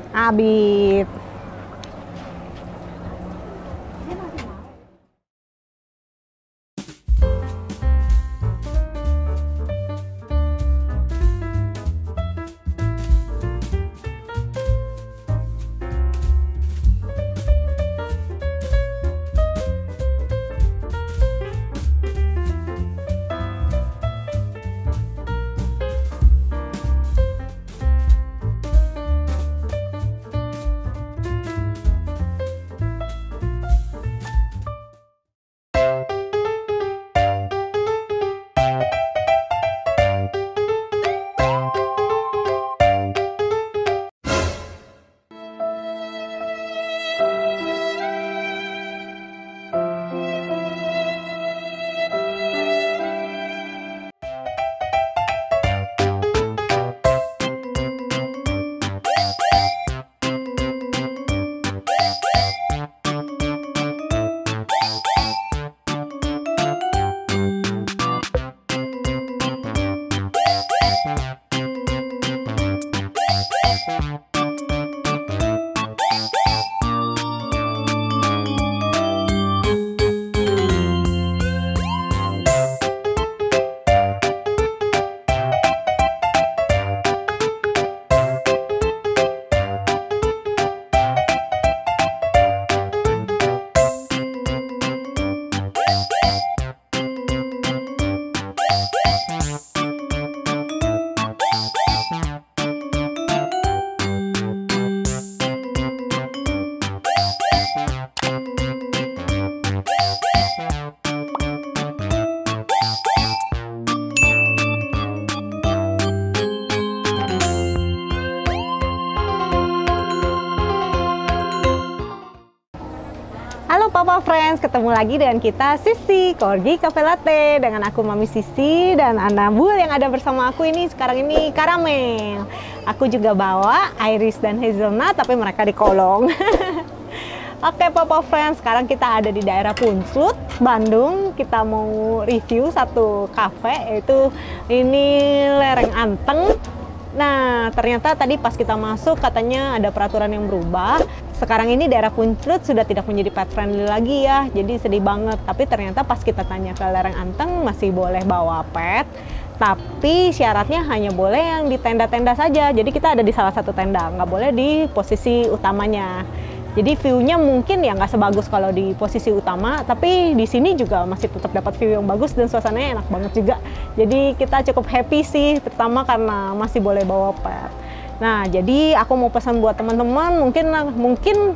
Abit. Halo Papa Friends, ketemu lagi dengan kita Sisi Corgi Cafe Latte dengan aku Mami Sisi dan Anabul yang ada bersama aku ini sekarang ini karamel. Aku juga bawa Iris dan Hazelnut tapi mereka di kolong. Oke Papa Friends, sekarang kita ada di daerah Punsut, Bandung. Kita mau review satu cafe yaitu ini Lereng Anteng. Nah, ternyata tadi pas kita masuk katanya ada peraturan yang berubah. Sekarang ini daerah Punsut sudah tidak menjadi pet friendly lagi ya. Jadi sedih banget. Tapi ternyata pas kita tanya ke Lereng Anteng masih boleh bawa pet. Tapi syaratnya hanya boleh yang di tenda-tenda saja. Jadi kita ada di salah satu tenda, nggak boleh di posisi utamanya. Jadi view-nya mungkin ya nggak sebagus kalau di posisi utama, tapi di sini juga masih tetap dapat view yang bagus dan suasananya enak banget juga. Jadi kita cukup happy sih, terutama karena masih boleh bawa pet. Nah, jadi aku mau pesan buat teman-teman, mungkin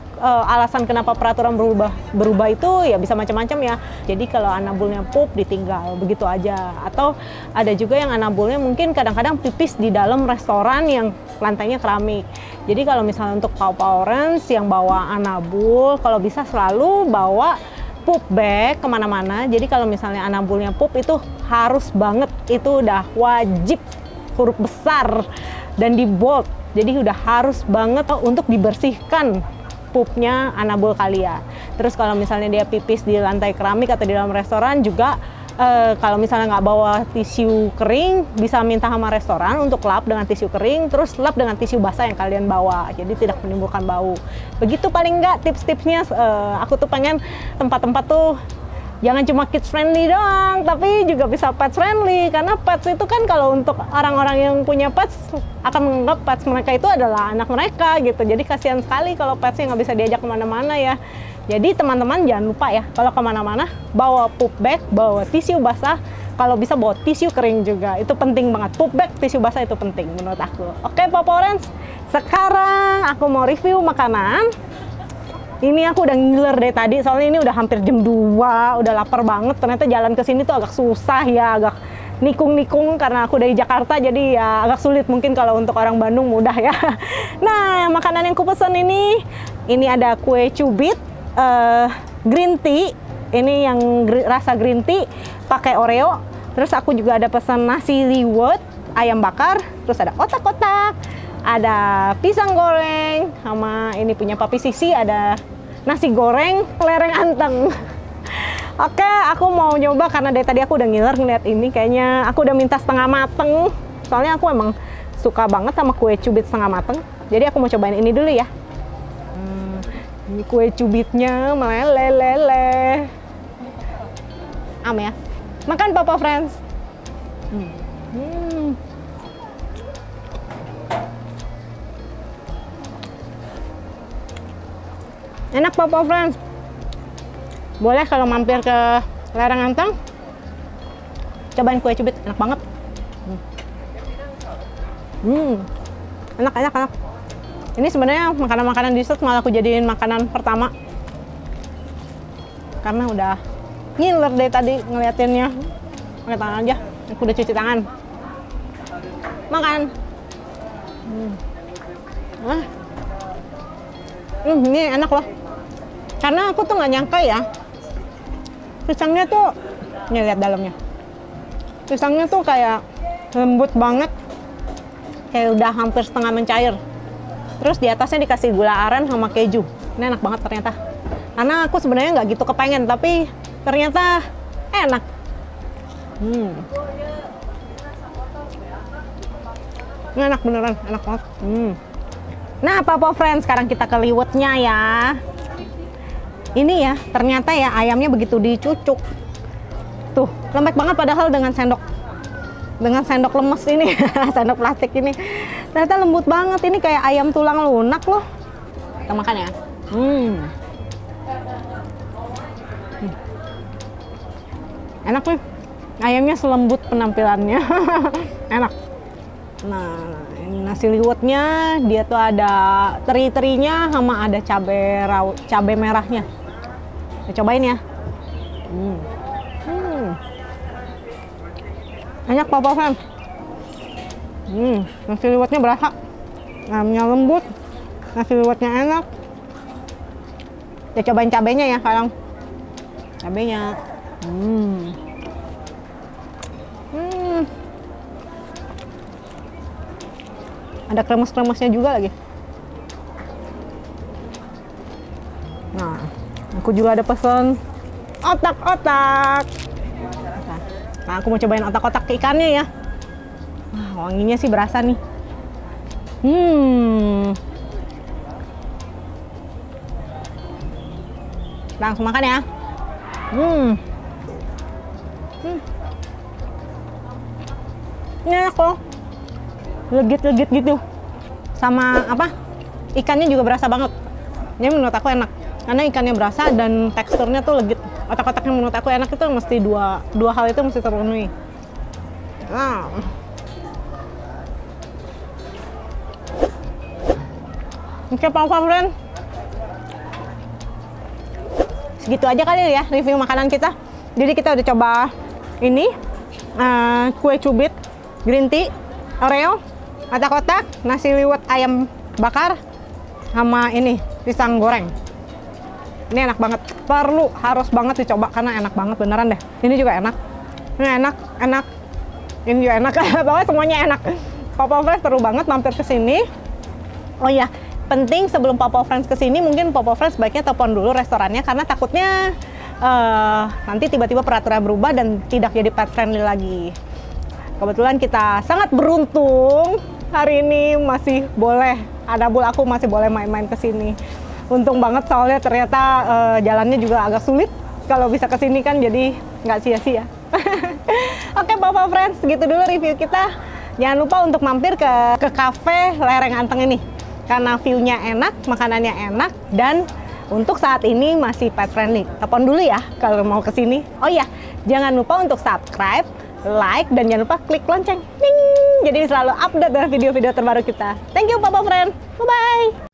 alasan kenapa peraturan berubah itu ya bisa macam-macam ya. Jadi kalau anabulnya pup ditinggal begitu aja, atau ada juga yang anabulnya mungkin kadang-kadang pipis di dalam restoran yang lantainya keramik. Jadi kalau misalnya untuk Pau Orange yang bawa anabul, kalau bisa selalu bawa pup bag kemana-mana. Jadi kalau misalnya anabulnya pup itu harus banget, itu udah wajib huruf besar dan di bold. Jadi udah harus banget untuk dibersihkan pupnya anabul kalian. Terus kalau misalnya dia pipis di lantai keramik atau di dalam restoran juga, kalau misalnya nggak bawa tisu kering, bisa minta sama restoran untuk lap dengan tisu kering, terus lap dengan tisu basah yang kalian bawa, jadi tidak menimbulkan bau. Begitu paling nggak tips-tipsnya. Aku tuh pengen tempat-tempat tuh jangan cuma kids friendly doang, tapi juga bisa pets friendly. Karena pets itu kan kalau untuk orang-orang yang punya pets akan menganggap pets mereka itu adalah anak mereka gitu. Jadi kasihan sekali kalau petsnya nggak bisa diajak kemana-mana ya. Jadi teman-teman jangan lupa ya, kalau kemana-mana bawa pup bag, bawa tisu basah, kalau bisa bawa tisu kering juga. Itu penting banget, pup bag, tisu basah itu penting menurut aku. Oke Papa Orange, sekarang aku mau review makanan. Ini aku udah ngiler dari tadi, soalnya ini udah hampir jam 2, udah lapar banget. Ternyata jalan ke sini tuh agak susah ya, agak nikung-nikung karena aku dari Jakarta, jadi ya agak sulit. Mungkin kalau untuk orang Bandung mudah ya. Nah, makanan yang ku pesen ini ada kue cubit, green tea. Ini yang rasa green tea pakai Oreo. Terus aku juga ada pesan nasi liwet, ayam bakar, terus ada otak-otak, ada pisang goreng, sama ini punya Papi Sisi ada nasi goreng lereng anteng. Oke, aku mau nyoba karena dari tadi aku udah ngiler ngeliat ini. Kayaknya aku udah minta setengah mateng, soalnya aku emang suka banget sama kue cubit setengah mateng. Jadi aku mau cobain ini dulu ya. Ini kue cubitnya meleleh. Am ya. Makan Papa Friends. Enak Papa Friends. Boleh kalau mampir ke Lereng Anteng, cobain kue cubit, enak banget. Enak. Ini sebenarnya makanan-makanan dessert malah aku jadiin makanan pertama. Karena udah ngiler deh tadi ngeliatinnya. Pakai tangan aja, aku udah cuci tangan. Makan. Ini enak loh. Karena aku tuh nggak nyangka ya, pisangnya tuh, nih lihat dalamnya. Pisangnya tuh kayak lembut banget, kayak udah hampir setengah mencair. Terus di atasnya dikasih gula aren sama keju. Ini enak banget ternyata. Karena aku sebenarnya nggak gitu kepengen, tapi ternyata enak. Ini enak beneran, enak banget. Nah, Papa Friends, sekarang kita ke liwetnya ya. Ini ya, ternyata ya ayamnya begitu dicucuk. Tuh, lembek banget padahal dengan sendok lemes ini, sendok plastik ini. Ternyata lembut banget, ini kayak ayam tulang lunak loh. Kita makan ya. Enak nih, ayamnya selembut penampilannya. Enak. Nah, ini nasi liwetnya, dia tuh ada teri-terinya sama ada cabai merahnya. Kita cobain ya. Enak Papa Friends. Nasi liwetnya berasa, ayamnya lembut, nasi liwetnya enak. Kita cobain cabenya ya sekarang. Cabenya. Ada kremes-kremesnya juga lagi. Nah, aku juga ada pesan otak-otak. Nah, aku mau cobain otak-otak ikannya ya. Wah, wanginya sih berasa nih. Langsung makan ya. Ini enak kok. Legit-legit gitu. Sama apa? Ikannya juga berasa banget. Ini menurut aku enak. Karena ikannya berasa dan teksturnya tuh legit. Otak-otaknya menurut aku enak itu mesti dua hal itu mesti terpenuhi. Oke, Papa Friends. Segitu aja kali ya review makanan kita. Jadi kita udah coba ini kue cubit, green tea, Oreo, otak-otak, nasi liwet ayam bakar, sama ini pisang goreng. Ini enak banget, harus banget dicoba karena enak banget beneran deh. Ini juga enak, ini enak, ini juga enak. Pokoknya semuanya enak. Papa Friends perlu banget mampir ke sini. Oh iya, penting sebelum Papa Friends ke sini mungkin Papa Friends baiknya telepon dulu restorannya karena takutnya nanti tiba-tiba peraturan berubah dan tidak jadi pet friendly lagi. Kebetulan kita sangat beruntung hari ini masih boleh, Adabul aku masih boleh main-main ke sini. Untung banget soalnya ternyata jalannya juga agak sulit kalau bisa ke sini kan, jadi nggak sia-sia. Oke Papa Friends, segitu dulu review kita. Jangan lupa untuk mampir ke cafe Lereng Anteng ini karena view-nya enak, makanannya enak, dan untuk saat ini masih pet friendly. Telepon dulu ya kalau mau ke sini. Oh iya, jangan lupa untuk subscribe, like, dan jangan lupa klik lonceng. Ding! Jadi selalu update dengan video-video terbaru kita. Thank you Papa Friends. Bye-bye.